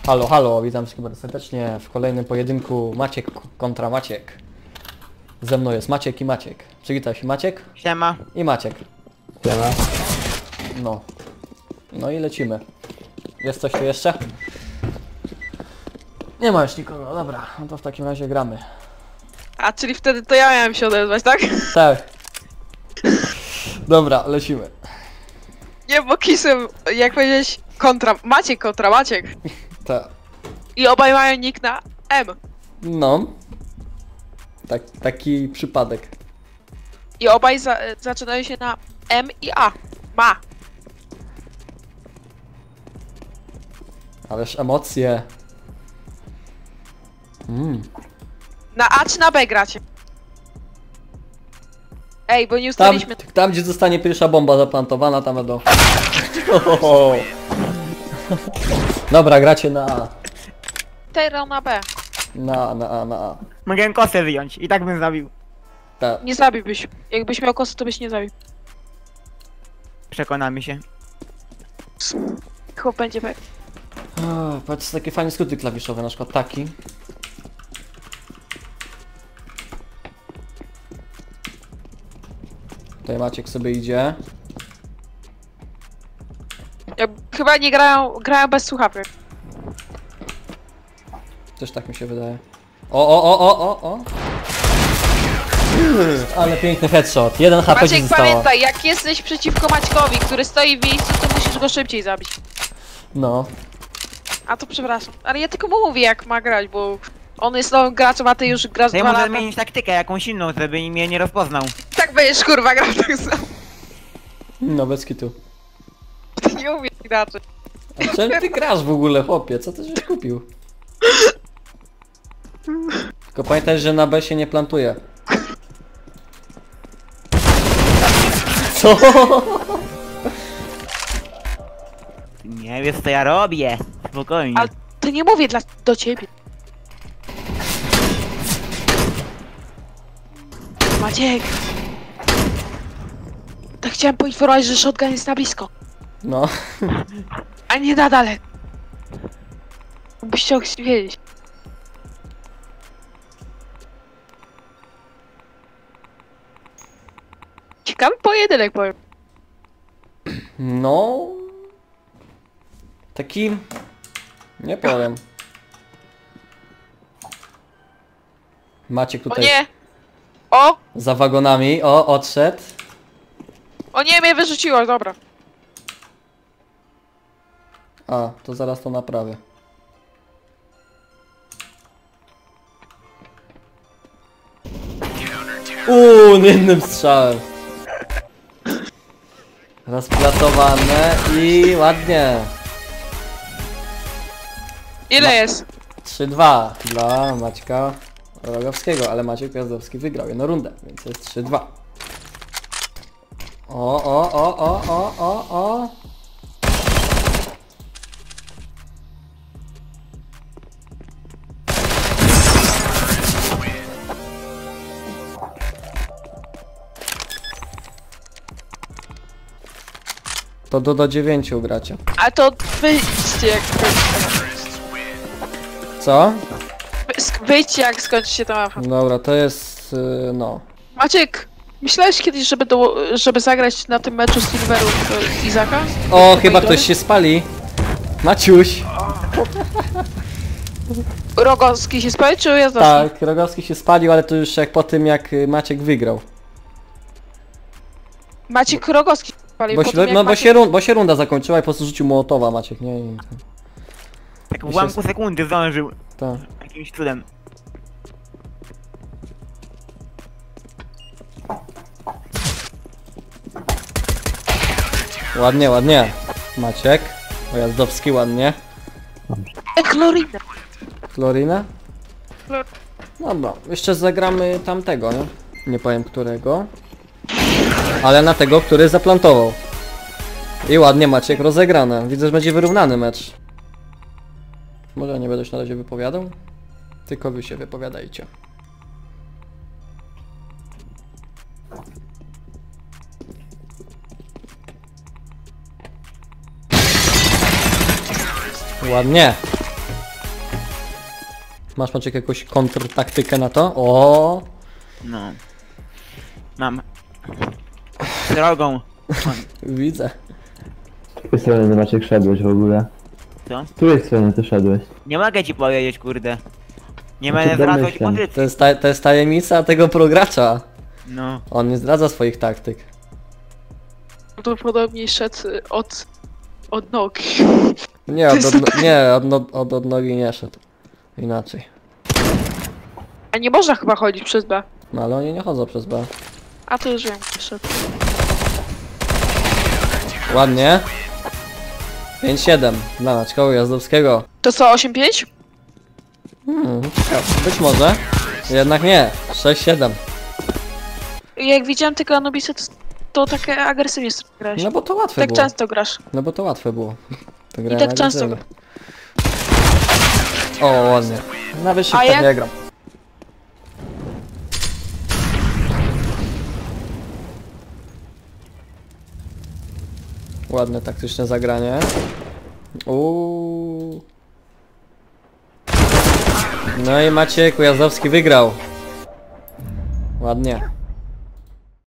Halo, halo, witam wszystkich bardzo serdecznie w kolejnym pojedynku Maciek kontra Maciek. Ze mną jest Maciek i Maciek. Przywitaj się Maciek Siema. i Maciek. Siema. No. No i lecimy. Jest coś tu jeszcze? Nie ma już nikogo, dobra, no to w takim razie gramy. A, czyli wtedy to ja miałem się odezwać, tak? Tak. Dobra, lecimy. Nie, bo kisem, jak powiedziałeś, kontra Maciek. Tak. I obaj mają nick na M. No. Taki przypadek. I obaj zaczynają się na M i A. Ma. Ależ emocje. Na A czy na B gracie? Ej, bo nie Tam, ustaliliśmy... tam gdzie zostanie pierwsza bomba zaplantowana, tam będą. Ohoho. Dobra, gracie na A. Teraz na B. Na A. Mogę kosę wyjąć i tak bym zabił. Tak. Nie zabiłbyś. Jakbyś miał kosę, to byś nie zabił. Przekonamy się. Chłop będzie B. Patrz, takie fajne skróty klawiszowe, na przykład taki. Tutaj Maciek sobie idzie. Chyba nie grają bez słuchawek. Też tak mi się wydaje. O! Ale piękny headshot. 1 HP ci Maciek, zostało. pamiętaj, jak jesteś przeciwko Maćkowi, który stoi w miejscu, to musisz go szybciej zabić. No. A to przepraszam. Ale ja tylko mu mówię, jak ma grać, bo on jest nowym graczem, a ty już grasz To ja 2 muszę lata. zmienić taktykę jakąś inną, żeby mnie nie rozpoznał. Tak będziesz kurwa grał tak samo. No bez kitu. Ty nie umiesz inaczej. A czym ty grasz w ogóle, chłopie? Co ty żeś kupił? Tylko pamiętaj, że na B się nie plantuje. Co? Nie wiesz co ja robię. Spokojnie. Ale to nie mówię do ciebie. Maciek! Tak chciałem poinformować, że shotgun jest na blisko. No. A nie na daleko. Byś chciał wiedzieć. Ciekawy pojedynek, powiem. No. Taki... Nie powiem. Maciek O tutaj nie! O! za wagonami. O, odszedł. O nie, mnie wyrzuciło, dobra. A, to zaraz to naprawię. Jednym strzałem. Rozplatowane i ładnie. Ile jest? 3-2 dla Maćka Rogowskiego, ale Maciek Gwiazdowski wygrał jedną rundę, więc jest 3-2. O. To do 9 gracie. A to wyjdźcie jak Co? wyjdźcie jak skończy się ta mapa. Dobra, to jest... no. Maciek, myślałeś kiedyś, żeby zagrać na tym meczu Silveru Izaka? O, chyba ktoś się spali. Maciuś. Rogowski się spalił, czy Jazdowski? Tak, Rogowski się spalił, ale to już jak po tym jak Maciek wygrał. Maciek Rogowski się spalił, Bo, po tym, jak no, Maciek... bo się runda zakończyła i po prostu rzucił Mołotowa Maciek, nie? I, Tak w ułamku sekundy zdążył. tak. Jakimś cudem. Ładnie. Maciek. Ojazdowski ładnie. Chlorinę. Florina? Dobra, jeszcze zagramy tamtego, nie? Nie powiem którego. Ale na tego, który zaplantował. I ładnie Maciek rozegrane. Widzę, że będzie wyrównany mecz. Może nie będę się na razie wypowiadał? Tylko wy się wypowiadajcie. Ładnie. Masz Maciek jakąś kontrtaktykę na to? O. No. Mam. Drogą. Widzę. Z której strony Maciek szedłeś w ogóle? Co? Z której strony ty szedłeś? Nie mogę ci powiedzieć, kurde. Nie No to będę zdradzać domyślam. pozycji. To jest tajemnica tego progracza. No. On nie zdradza swoich taktyk. Prawdopodobnie szedł od nogi. Nie, od odnogi nie szedł. Inaczej. A nie można chyba chodzić przez B. No ale oni nie chodzą przez B. A to już wiem, gdzie szedł. Ładnie. 5-7 dla Maćka Ujazdowskiego. To co, 8-5? Być może. Jednak nie. 6-7. Jak widziałem tego Anubisa, to takie agresywnie grałeś. No bo to łatwe Tak było. często grasz. No bo to łatwe było. To I grałem tak często. agresywnie. O, ładnie. Na wyższych A tak jak- nie gram. Ładne taktyczne zagranie. Uuu. No i Maciek Ujazdowski wygrał. Ładnie.